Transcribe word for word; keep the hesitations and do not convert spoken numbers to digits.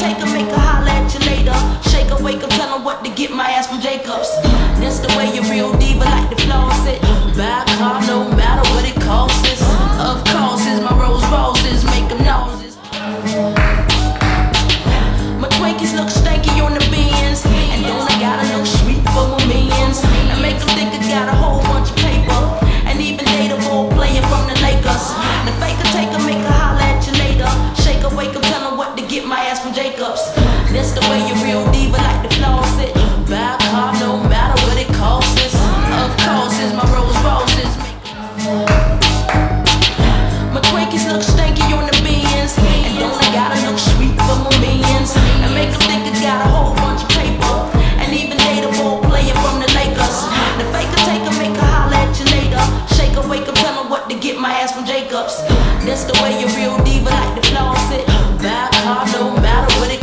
take her, make her holler at you later. Shake her, wake up, tell her what to get my ass from Jacobs. That's the way you real diva like to floss it. Buy a car, no matter what it costs. Of course, it's my rose roses, make them noses. My Twinkies look stanky on the beans, and don't I got a little sweet for my millions. And make them think I got a whole bunch of paper, and even data ball playing from the Lakers. The faker take her, make her holler at you later. Shake her, wake up, tell her what to get my ass from Jacobs. That's the way you real diva like to floss it. Buy a car, no matter what it costs. Of course, it's my rose roses. My Twinkies look stanky on the beans, and don't I got a look sweet for my millions. And make them think I got a whole bunch of paper, and even data ball playing from the Lakers. The faker take her, make her holler at you later. Shake her, wake up, tell her what to get my ass from Jacobs. That's the way you real diva like to floss it. Buy a car, no matter what it